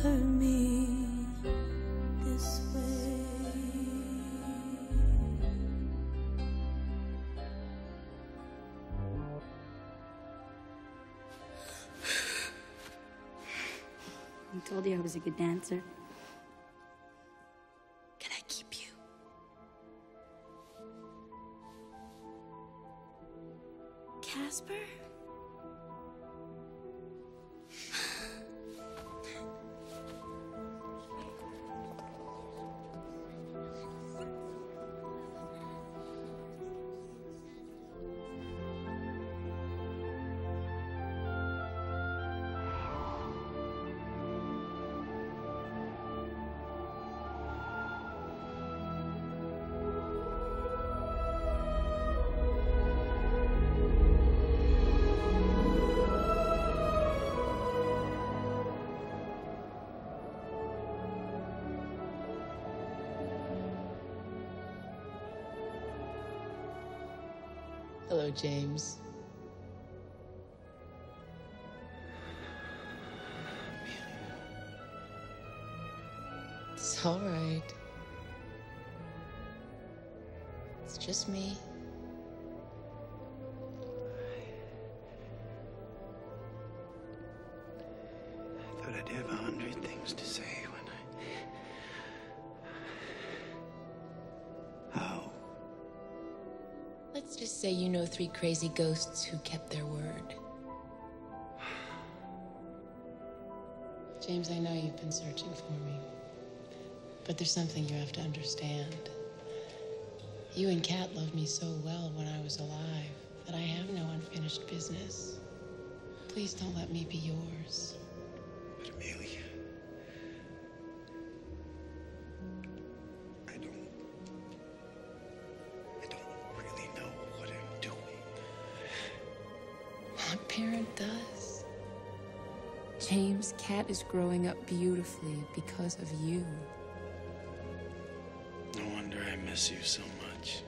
hurt me this way. I told you I was a good dancer. Can I keep you? Casper? Hello, James. It's all right. It's just me. I thought I'd have 100 things to say when I... How? Let's just say you know 3 crazy ghosts who kept their word. James, I know you've been searching for me, but there's something you have to understand. You and Kat loved me so well when I was alive that I have no unfinished business. Please don't let me be yours. But Amelia... I don't really know what I'm doing. What parent does? James, Kat is growing up beautifully because of you. No wonder I miss you so much.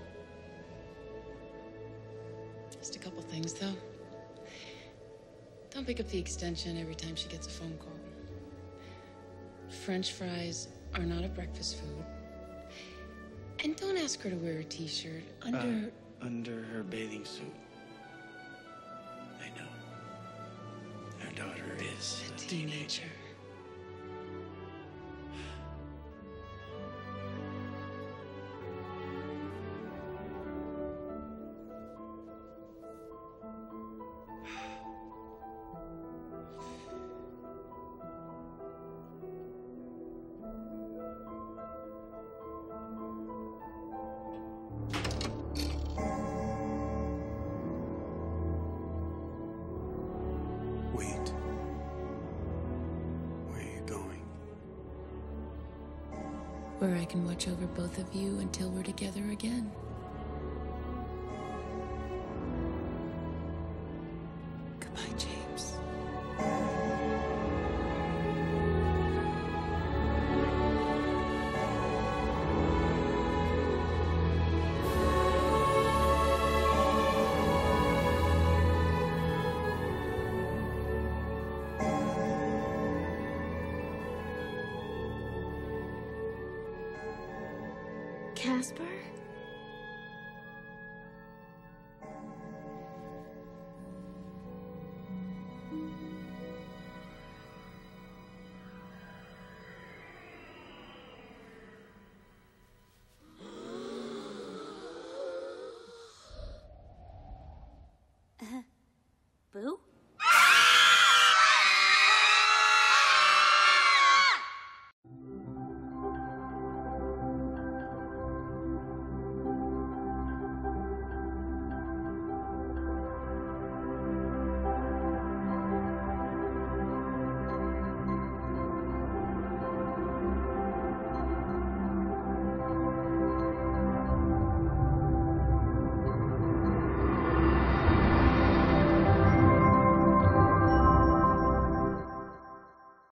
Just a couple things, though. Don't pick up the extension every time she gets a phone call. French fries are not a breakfast food. And don't ask her to wear a t-shirt Under her bathing suit. I know. Our daughter is a teenager. Wait. Where are you going? where I can watch over both of you until we're together again. Goodbye, James. Casper?